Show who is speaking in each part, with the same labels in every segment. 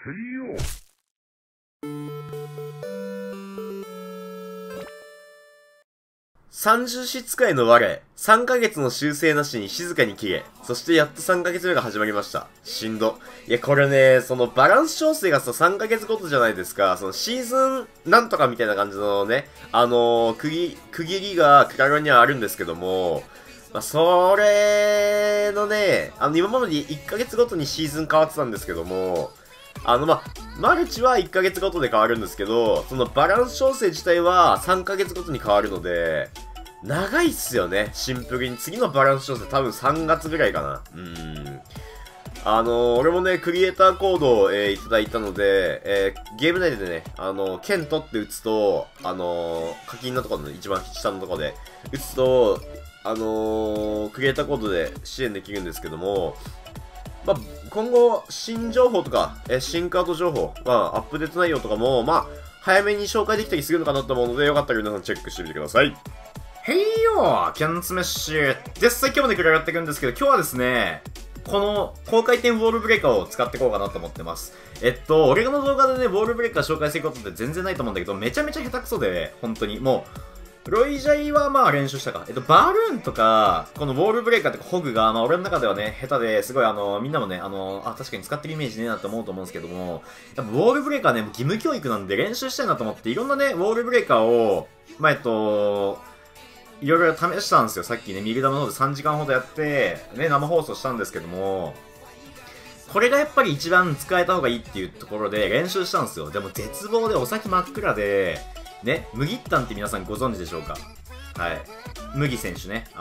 Speaker 1: 30室使いの我、3ヶ月の修正なしに静かに消え、そしてやっと3ヶ月目が始まりました。しんど。いや、これね、そのバランス調整がさ、3ヶ月ごとじゃないですか。そのシーズンなんとかみたいな感じのね、区切りがクラロにはあるんですけども、まあ、それのね、今まで1ヶ月ごとにシーズン変わってたんですけども、マルチは1ヶ月ごとで変わるんですけど、そのバランス調整自体は3ヶ月ごとに変わるので、長いっすよね、シンプルに。次のバランス調整多分3月ぐらいかな。俺もね、クリエイターコードを、いただいたので、ゲーム内でね、ケントって打つと、課金のところの一番下のところで打つと、クリエイターコードで支援できるんですけども、まあ、今後、新情報とか、新カード情報、まあ、アップデート内容とかも、まあ、早めに紹介できたりするのかなと思うので、よかったら皆さんチェックしてみてください。
Speaker 2: へいよー、キャンツメッシュです。今日もね、くらやっていくんですけど、今日はですね、この高回転ウォールブレーカーを使っていこうかなと思ってます。俺の動画でね、ウォールブレーカー紹介することって全然ないと思うんだけど、めちゃめちゃ下手くそで、本当に、もう、ロイジャイはまあ練習したか。バルーンとか、このウォールブレーカーとかホグが、まあ俺の中ではね、下手で、すごいみんなもね、確かに使ってるイメージねえなと思うと思うんですけども、やっぱウォールブレーカーね、義務教育なんで練習したいなと思って、いろんなね、ウォールブレーカーを、まあいろいろ試したんですよ。さっきね、ミルダムの方で3時間ほどやって、ね、生放送したんですけども、これがやっぱり一番使えた方がいいっていうところで練習したんですよ。でも絶望でお先真っ暗で、ね、麦ったんって皆さんご存知でしょうか？はい。麦選手ね。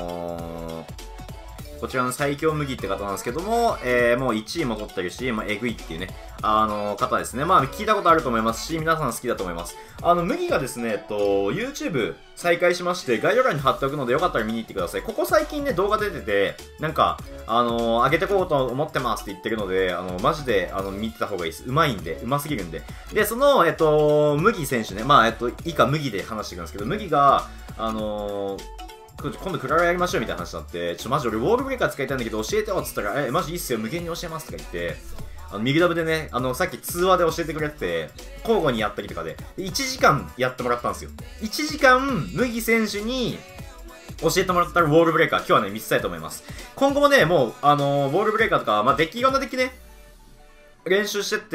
Speaker 2: こちらの最強麦って方なんですけども、もう1位も取ってるし、まあ、えぐいっていうね、方ですね。まあ、聞いたことあると思いますし、皆さん好きだと思います。麦がですね、YouTube 再開しまして、概要欄に貼っておくので、よかったら見に行ってください。ここ最近ね、動画出てて、なんか、上げてこうと思ってますって言ってるので、マジで、見てた方がいいです。うまいんで、うますぎるんで。で、その、麦選手ね、まあ、以下麦で話していくんですけど、麦が、今度クララやりましょうみたいな話になって、マジ俺ウォールブレーカー使いたいんだけど教えてよっつったら、マジいいっすよ、無限に教えますとか言って、右ダブでね、さっき通話で教えてくれて、交互にやったりとかで、1時間やってもらったんですよ。1時間、麦選手に教えてもらったらウォールブレーカー、今日はね、見せたいと思います。今後もね、もう、ウォールブレーカーとか、まあ、いろんなデッキね、練習してって、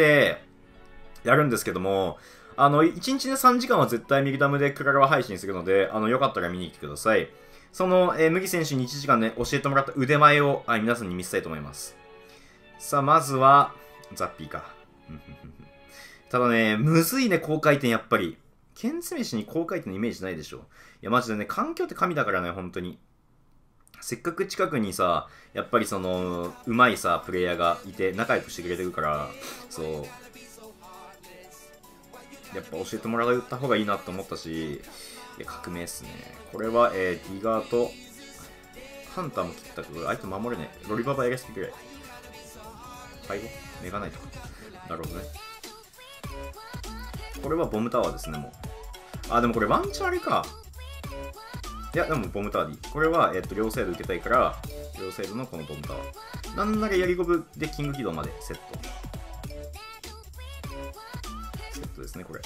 Speaker 2: やるんですけども、1日ね、3時間は絶対右ダムでクララは配信するので、よかったら見に来てください。その、麦選手に1時間ね、教えてもらった腕前を、皆さんに見せたいと思います。さあ、まずは、ザッピーか。ただね、むずいね、高回転やっぱり。ケンツメシに高回転のイメージないでしょ。いや、マジでね、環境って神だからね、本当に。せっかく近くにさ、やっぱりその、上手いさ、プレイヤーがいて、仲良くしてくれてるから、そう。やっぱ教えてもらった方がいいなって思ったし、いや、革命っすね。これは、ディガーと、ハンターも切ったけど、相手守れねえ。ロリババ LSP ぐらい。ファイボメガナイトか。なるほどね。これはボムタワーですね、もう。でもこれワンチャンあれか。いや、でもボムタワーでいい。これは、両サイド受けたいから、両サイドのこのボムタワー。なんならやりゴブでキング起動までセット。セットですね、これ。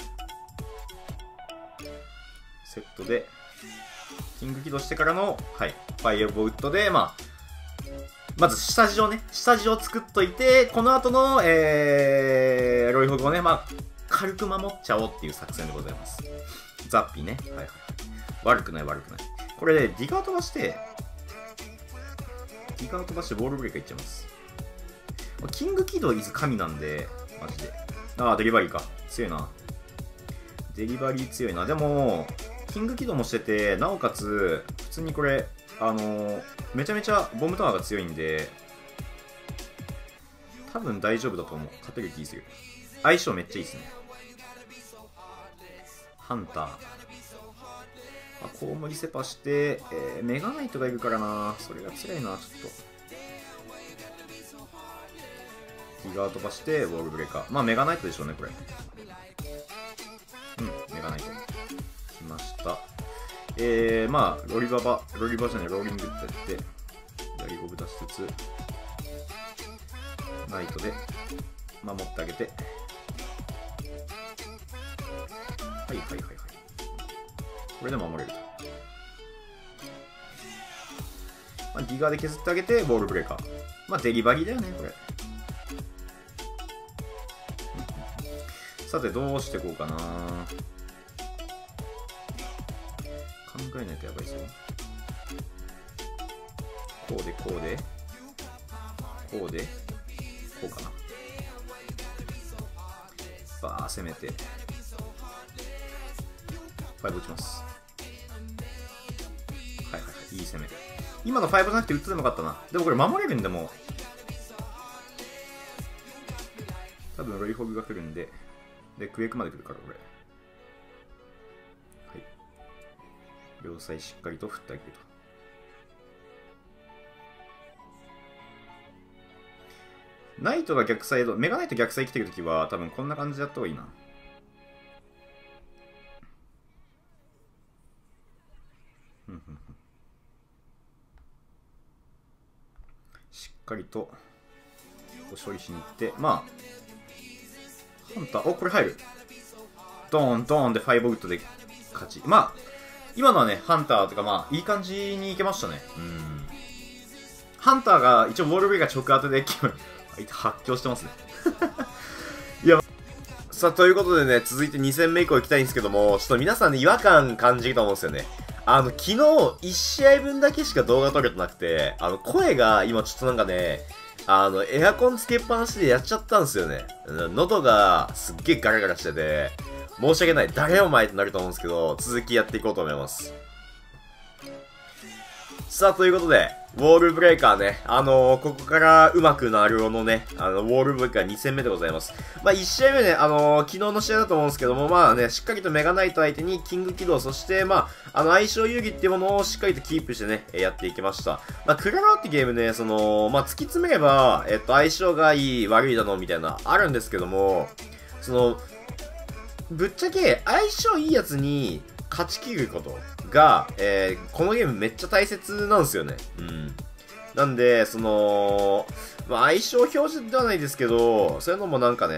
Speaker 2: セットで、キング起動してからの、はい、ファイアボウッドで、まず下地をね、下地を作っといて、この後の、ロイホグをね、軽く守っちゃおうっていう作戦でございます。ザッピーね。はいはい。悪くない悪くない。これで、ディガー飛ばして、ウォールブレーカーいっちゃいます。キング起動イズ神なんで、マジで。デリバリーか。強いな。デリバリー強いな。でも、キング起動もしてて、なおかつ、普通にこれ、めちゃめちゃボムタワーが強いんで、多分大丈夫だと思う。勝てる気する。相性めっちゃいいですね。ハンター。コウモリセパして、メガナイトがいるからな。それが辛いな、ちょっと。ティガー飛ばして、ウォールブレーカー。メガナイトでしょうね、これ。メガナイト。来ました。ロリバじゃない、ローリングってやって、やりゴブ出しつつ、ナイトで、 守ってあげて。はいはいはいはい。これで守れると。まあ、ギガで削ってあげて、ボールブレーカー。まあ、デリバリーだよね、これ。さて、どうしていこうかな。考えないとやばいですよ。こうで、こうで、こうで、こうかな。バー攻めて、5打ちます。はいはいはい、いい攻め。今の5じゃなくて打つでもよかったな。でもこれ守れるんでも多分ロイホグが来るんで、で、クエイクまで来るからこれ。はい。両サイしっかりと振ってあげると。ナイトが逆サイド、メガナイト逆サイ来てるときは多分こんな感じでやった方がいいな。しっかりと処理しに行って、まあ、ハンター、お、これ入る。ドーン、ドーンで5ウッドで勝ち。まあ、今のはね、ハンターとか、まあ、いい感じにいけましたね。ハンターが一応ウォールベイが直当てで発狂してますね。いや、さあ、ということでね、続いて2戦目以降行きたいんですけども、ちょっと皆さんね、違和感感じると思うんですよね。昨日、1試合分だけしか動画撮れてなくて、声が今ちょっとなんかね、エアコンつけっぱなしでやっちゃったんですよね。喉がすっげえガラガラしてて、申し訳ない。誰お前ってなると思うんですけど、続きやっていこうと思います。さあ、ということで、ウォールブレーカーね、ここからうまくなるのね、ウォールブレーカー2戦目でございます。まあ、1試合目ね、昨日の試合だと思うんですけども、まあね、しっかりとメガナイト相手にキング起動、そして、まあ、相性遊戯っていうものをしっかりとキープしてね、やっていきました。まあ、クラロってゲームね、まあ、突き詰めれば、相性がいい、悪いだの、みたいな、あるんですけども、ぶっちゃけ、相性いいやつに、勝ち切ることが、このゲームめっちゃ大切なんですよね。なんで、まあ、相性表示ではないですけど、そういうのもなんかね、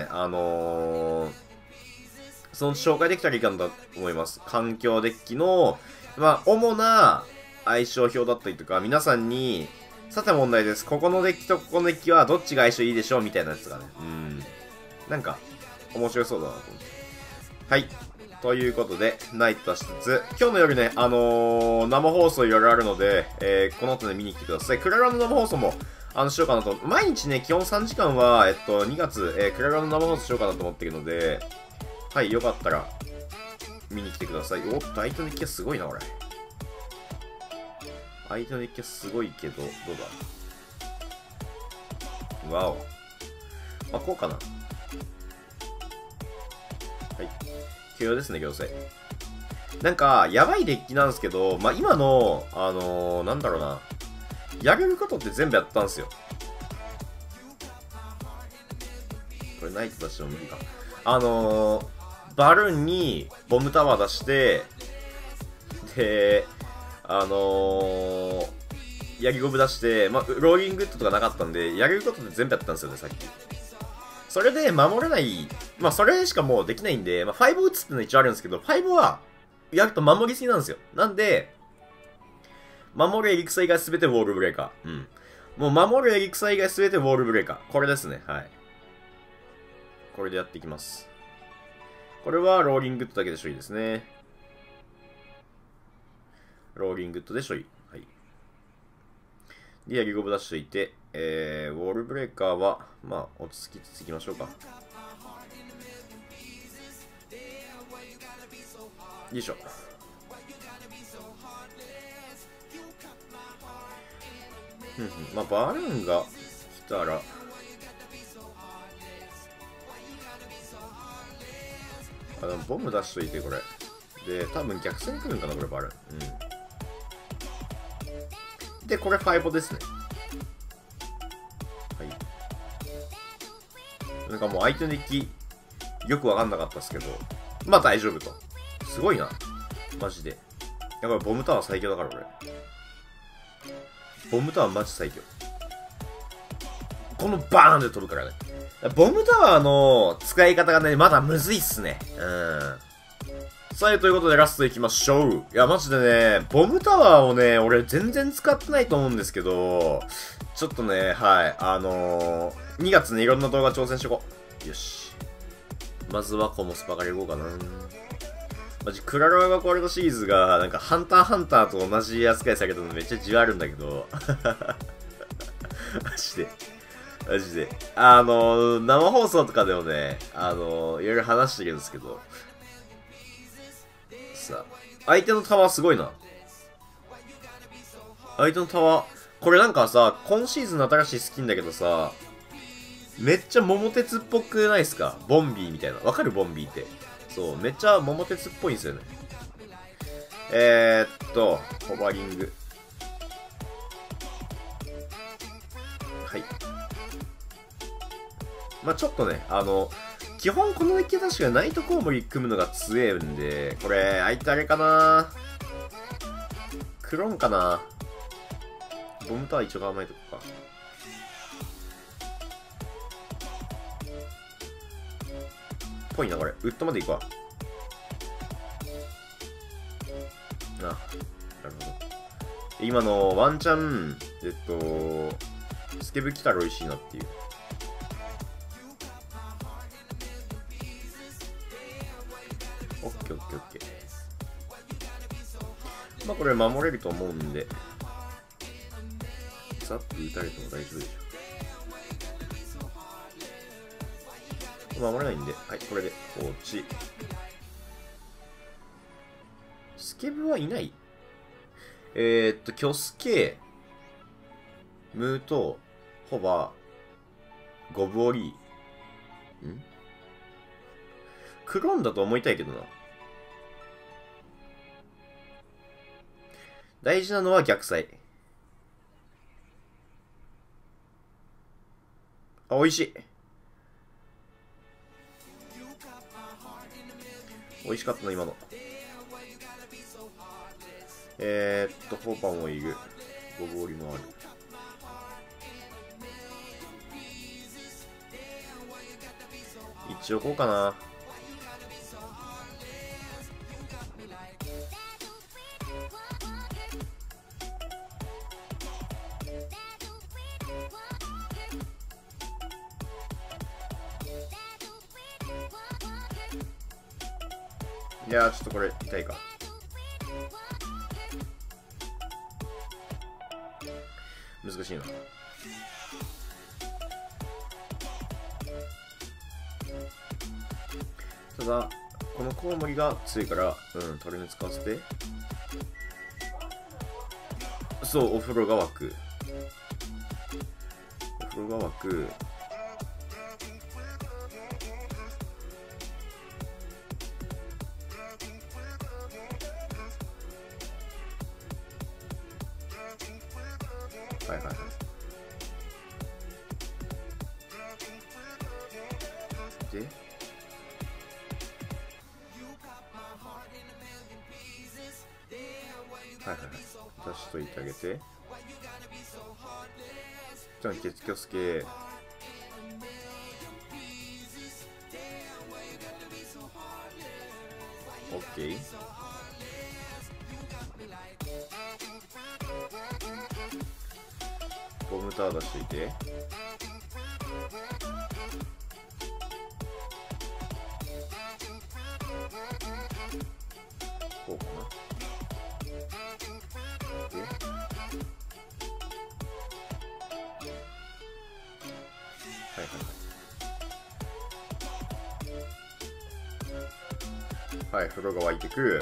Speaker 2: 紹介できたらいいかなと思います。環境デッキの、まあ、主な相性表だったりとか、皆さんに、さて問題です。ここのデッキとここのデッキはどっちが相性いいでしょうみたいなやつがね。なんか、面白そうだなと思って。はい。ということで、ナイト出しつつ、今日の夜ね、生放送いろいろあるので、この後ね、見に来てください。クララの生放送も、しようかなと。毎日ね、基本3時間は、2月、クララの生放送しようかなと思ってるので、はい、よかったら、見に来てください。おっと、相手のデッキはすごいな、これ。相手のデッキはすごいけど、どうだ？わお。まあ、こうかな。はい。許容ですね、行政。なんか、やばいデッキなんですけど、まあ、今の、なんだろうな。やれることって全部やったんですよ。これナイト出しても無理か。バルーンにボムタワー出して、で、ヤギゴブ出して、まあ、ローリングッドとかなかったんで、やれることって全部やったんですよね、さっき。それで守れない、まあそれしかもうできないんで、まあ5打つってのは一応あるんですけど、5はやると守りすぎなんですよ。なんで、守るエリクサ以外すべてウォールブレーカー。もう守るエリクサ以外すべてウォールブレーカー。これですね。はい。これでやっていきます。これはローリングッドだけで処理ですね。ローリングッドで処理。はい。で、ヤギゴブ出しておいて、ウォールブレーカーは、まあ、落ち着きつついきましょうか。よいしょ。まあ、バルーンが来たら、でもボム出しといて、これ。で、多分逆戦来るんかな、これ、バルーン。で、これ、ファイボですね。はい。なんかもう相手のデッキ、よくわかんなかったですけど、まあ大丈夫と。すごいな。マジで。やばい、ボムタワー最強だから、俺。ボムタワーマジ最強。このバーンで飛ぶからね。
Speaker 1: ボムタワーの使い方がね、まだむずいっすね。さあ、ということでラスト行きましょう。いや、マジでね、ボムタワーをね、俺全然使ってないと思うんですけど、ちょっとね、はい、2月ね、いろんな動画挑戦しとこう。よし。まずはコモスパからいこうかな。マジ、クラロワがゴールドシリーズが、なんか、ハンターハンターと同じ扱いされたのめっちゃじわるんだけど。マジで。マジで。生放送とかでもね、いろいろ話してるんですけど、さ、相手のタワーすごいな。相手のタワー、これなんかさ、今シーズンの新しいスキンだけどさ、めっちゃ桃鉄っぽくないっすか？ボンビーみたいな。わかる？ボンビーって。そう、めっちゃ桃鉄っぽいんですよね。ホバリング。はい。まあちょっとね、基本このデッキ確かナイトコウモリ組むのが強いんで、これ、相手あれかな？クローンかな？ボムタワー一応構えとくか。ぽいな、これ。ウッドまで行くわ。なるほど。今のワンチャン、スケブ来たら美味しいなっていう。オッケーオッケーオッケー。まあこれ守れると思うんで、ザッと撃たれても大丈夫でしょ。守れないんで、はい、これで放置。スケブはいない？キョスケ、ムート、ホバ、ゴブオリー。クローンだと思いたいけどな。大事なのは逆サイ。あ、美味しい。美味しかったな、今の。ホーパンもいる。ゴボウリもある。一応こうかな。いやー、ちょっとこれ痛いか。難しいな。ただこのコウモリが強いから、トレに使わせて。そう、お風呂が湧く。お風呂が湧く。はいはいはい。で、はいはいはい。出しといてあげて。じゃあ、月キョスケ。オッケー。ボムタワー出しといて。こうかな。で、はいはいはい。はい、風呂が湧いてく。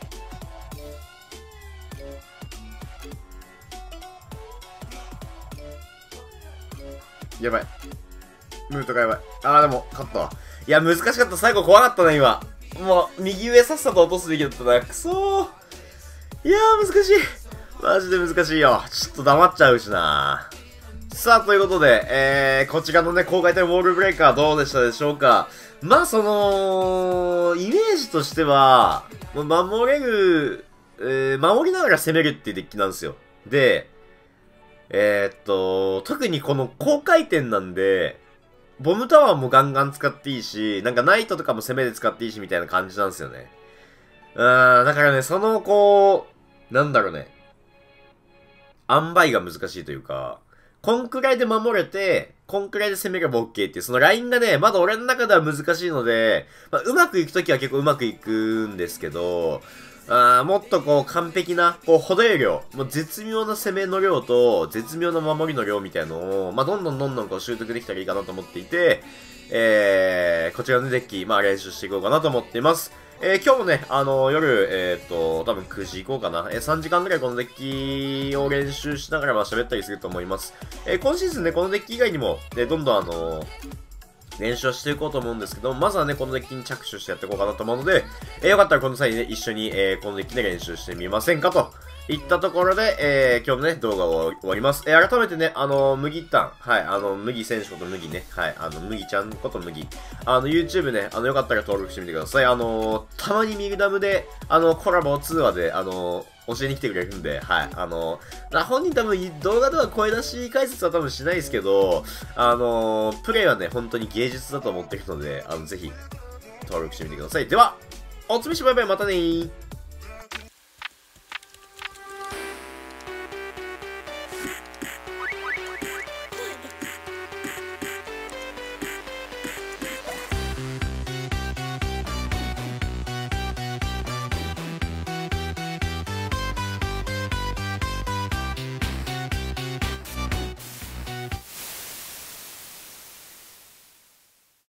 Speaker 1: やばい。ムートがやばい。あー、でも、勝ったわ。いや、難しかった。最後怖かったな、今。もう、右上さっさと落とすべきだったな。くそー。いやー、難しい。マジで難しいよ。ちょっと黙っちゃうしな。さあ、ということで、こちらのね、公開タイムウォールブレイカーどうでしたでしょうか。まあ、イメージとしては、もう守れる、守りながら攻めるっていうデッキなんですよ。で、特にこの高回転なんで、 ボムタワーもガンガン使っていいし、なんかナイトとかも攻めで使っていいしみたいな感じなんですよね。だからね、その、なんだろうね。塩梅が難しいというか、こんくらいで守れて、こんくらいで攻めれば OK っていう、そのラインがね、まだ俺の中では難しいので、まあ、うまくいくときは結構うまくいくんですけど、もっと完璧な、程よい量、もう絶妙な攻めの量と、絶妙な守りの量みたいのを、まあ、どんどん習得できたらいいかなと思っていて、こちらのデッキ、まあ、練習していこうかなと思っています。今日もね、夜、多分9時以降かな。3時間ぐらいこのデッキを練習しながら喋ったりすると思います。今シーズンね、このデッキ以外にも、どんどん練習をしていこうと思うんですけど、まずはね、このデッキに着手してやっていこうかなと思うので、よかったらこの際にね、一緒に、このデッキで練習してみませんかといったところで、今日のね、動画を終わります。改めてね、麦たん、はい、麦選手こと麦ね、はい、麦ちゃんこと麦、YouTube ね、よかったら登録してみてください。たまにミルダムで、コラボ通話で、教えに来てくれるんで、はい。本人多分動画では声出し解説は多分しないですけど、プレイはね、本当に芸術だと思ってるので、ぜひ、登録してみてください。では、おつみしバイバイ、またねー。